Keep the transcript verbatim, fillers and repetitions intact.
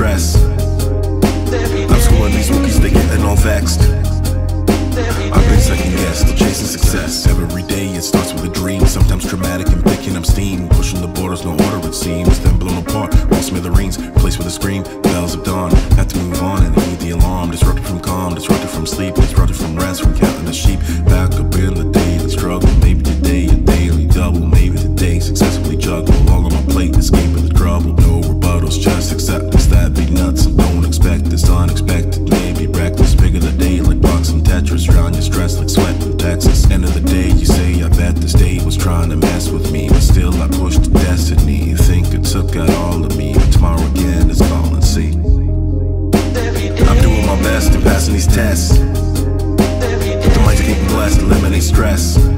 stress. I'm schooling these rookies, they getting all vexed. I've been second guessed, still chasing success. Every day it starts with a dream, sometimes dramatic and picking up steam. Pushing the borders, no order it seems. Then blown apart, all smithereens, replaced with a scream. Bells of dawn, had to move on and heed the alarm. Disrupted from calm, disrupted from sleep, disrupted from rest, from counting the sheep. Back up in the daily struggle, maybe today a daily double. Maybe today successfully juggle all on my plate, escaping the trouble. No rebuttals, just acceptance, that'd be nuts. And don't expect this unexpected, maybe reckless. Bigger the day like blocks and Tetris, drown your stress like sweat in Texas. End of the day, you say, I bet this day was trying to mess with me, but still I pushed to destiny. You think it took out all of me, but tomorrow again is calling, see. I'm doing my best and passing these tests. The mind's getting blessed, eliminate stress.